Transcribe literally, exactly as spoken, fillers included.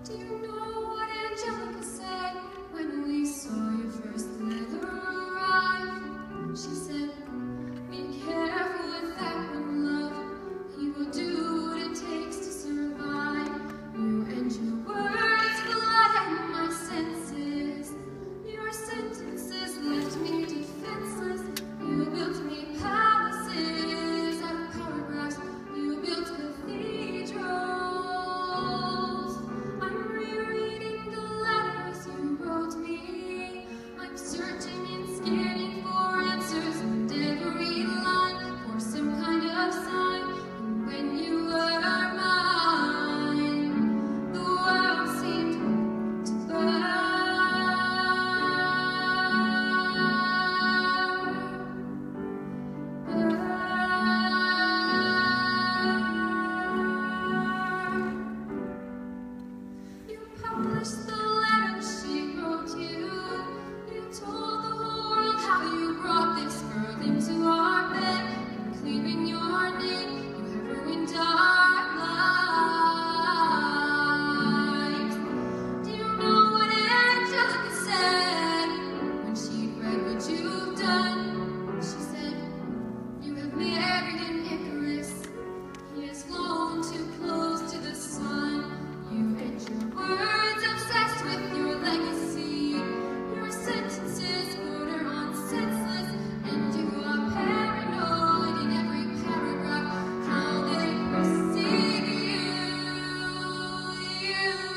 Do you know what Angelica said when we saw your first letter arrive? She said, be careful with that one, love. He will do what it takes to survive. You and your words bled my senses. Your sentences left me defenseless. You built me palaces out of paragraphs. You built cathedrals. I'm rereading the letters you wrote me. I'm searching and scanning for answers and every line for some kind of sign. And when you were mine, the world seemed to burn. You published the letter she wrote you. You told the whole world how you brought this girl into our bed. And clearing your name, you have ruined our lives. Do you know what Angelica said when she read what you've done? She said, you have married an Icarus. He has flown too close to the sun. You and your words obsessed with your legacy. Your sentences border on senseless, and you are paranoid in every paragraph. How they perceive you, you.